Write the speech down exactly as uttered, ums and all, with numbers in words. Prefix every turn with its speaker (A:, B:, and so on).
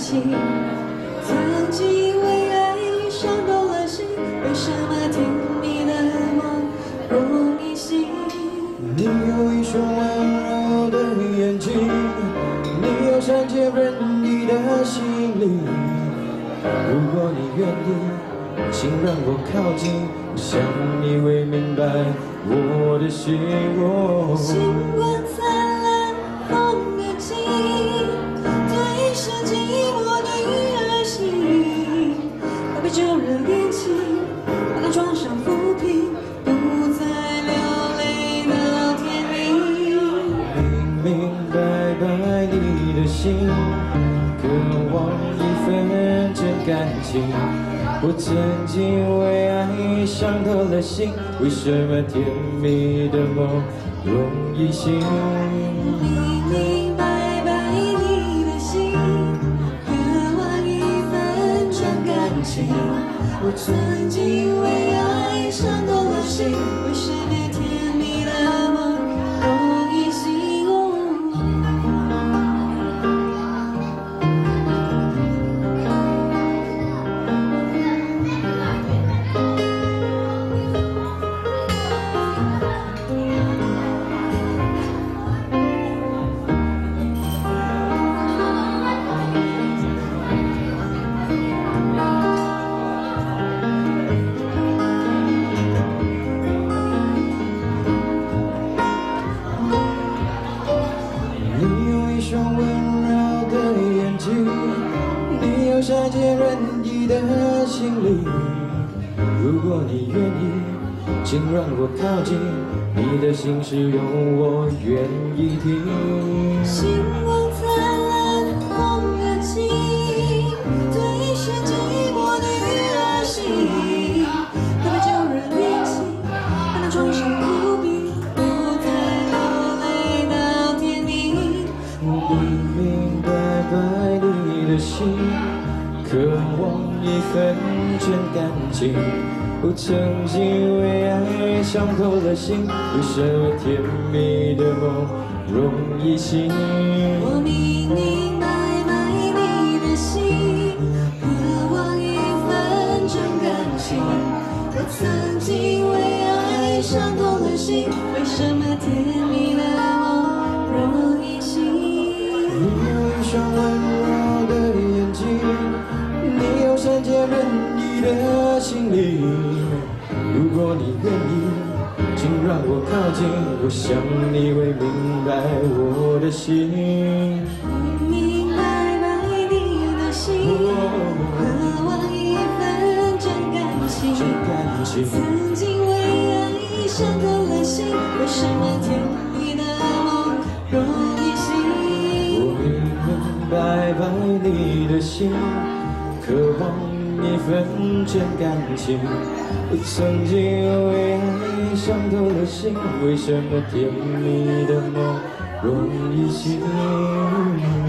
A: 情。曾经为爱伤透了心，为什么甜蜜的梦容易醒？
B: 你有一双温柔的眼睛，你有善解人意的心灵。如果你愿意，请让我靠近，想你会明白我的心。哦、
A: 星光灿烂，风也静，对视寂寞的鱼儿行。把杯酒热点情，把那床上抚平，不再流泪到天明。
B: 明明白白你的心，渴望一份真感情。我曾经为爱伤透了心，为什么甜蜜的梦容易醒？
A: 明明白白你的心，渴望一份真感情。我曾经为爱伤透了心，为什么甜蜜的梦容易醒？
B: 善解人意的心灵，如果你愿意，请让我靠近，你的心事有我愿意听。
A: 星光灿烂，风也静，对视寂寞的鱼儿行。喝杯酒热点情，把那床上抚平，不再流泪到天明。
B: 明明白白你的心，渴望一份真感情。我曾经为爱伤透了心，为什么甜蜜的梦容易醒？
A: 我明明白白你的心，渴望一份真感情。我曾经为爱伤透了心，为什么甜蜜的梦容易醒？
B: 你有一双温柔的眼睛，你有善解人意的心灵。如果你愿意，请让我靠近，我想你会明白我的心。
A: 明明白白你的心，渴望一份真感情。
B: 真感情
A: 曾经为爱伤透了心，为什么甜蜜的梦容易醒？
B: 我明明白白你的心，渴望一份真感情。我曾经为爱伤透了心，为什么甜蜜的梦容易醒？